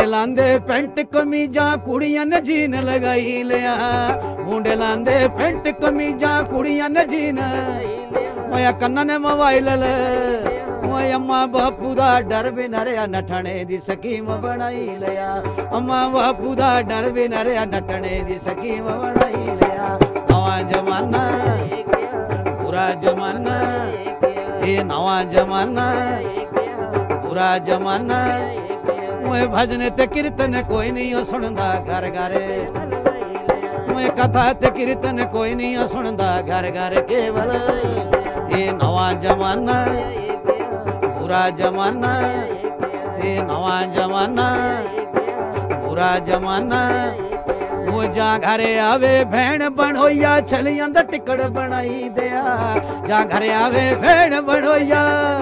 मुंडे लांदे पेंट कमीजा कुड़ियां ने जीन लगाई लिया मुंडे लांदे पेंट कमीजा कुड़ियां ने जीन मोया कन्ना ने मोबाइल ले मोय अम्मा बापू दा डर भी नरिया नठने दी स्कीम बनाई लिया अम्मा बापू दा डर भी नरिया नठने दी स्कीम बनाई लिया नवा जमाना बुरा जमाना ये नवा जमाना बुरा जमाना मोए भजन ते कीर्तन कोई नहीं सुनदा घर घरे मोए कथा ते कीर्तन कोई नहीं सुनदा घर घर केवल ये नवा जमाना बुरा जमाना ये नवा जमाना बुरा जमाना वो जा घरे आवे भेण बनोया छलियां दा टिकड़ बनाई दिया जा घरे आवे भेण बनोया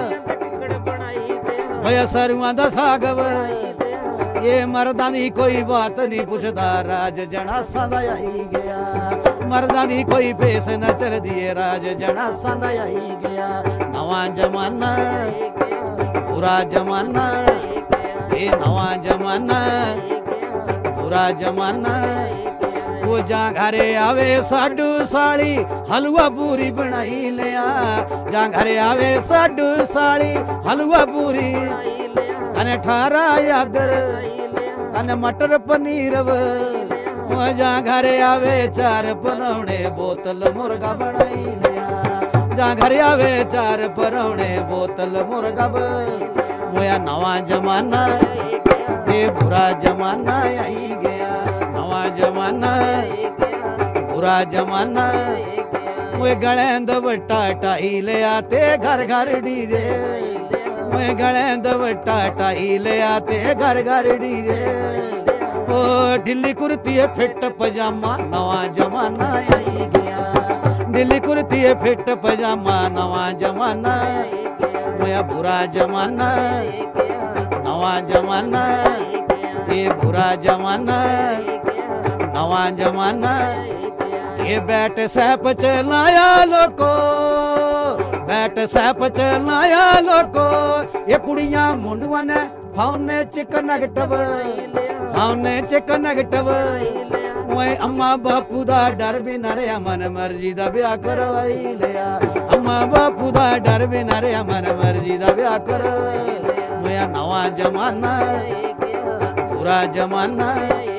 होया सरुआं दा सागव ये मर्दां दी कोई बात नहीं पुछदा राज जनासां दा आई गया मर्दां दी कोई पेस न चल दिए राज जनासां दा आई गया नवा जमाना बुरा जमाना ये नवा जमाना बुरा जमाना वो जा घरे आवे साडू साली हलवा पूरी बनाई लिया जा घरे आवे साडू साली हलवा पूरी कने ठारा यादर कने मटर पनीर वो जा घरे आवे चार परौणे बोतल मुर्गा बनाई लिया जा घरे आवे चार परौणे बोतल मुर्गा मोया नवा जमाना ये बुरा जमाना आई गया नवा जमाना बुरा जमाना वो गलेंद बट्टा टाई ले आते घर घर डीजे वो गलेंद बट्टा टाई ले आते घर घर डीजे ओ ढिल्ली कुर्ती है फिट पजामा नवा जमाना आई गया ढिल्ली कुर्ती है फिट पजामा नवा जमाना मोया बुरा जमाना नवा जमाना ये बुरा जमाना नवा जमाना ये बैठ सैप चलाया लोको बैठ सैप चलाया लोको ये कुड़ियां मुंडुआ ने फाउने चिक नेगेटिव फाउने चिक नेगेटिव ओए अम्मा बापू दा डर भी न रहा मन मर्जी दा ब्याह करवाई लिया अम्मा बापू दा डर भी न रहा मन मर्जी दा ब्याह कर मोया नवा जमाना बुरा जमाना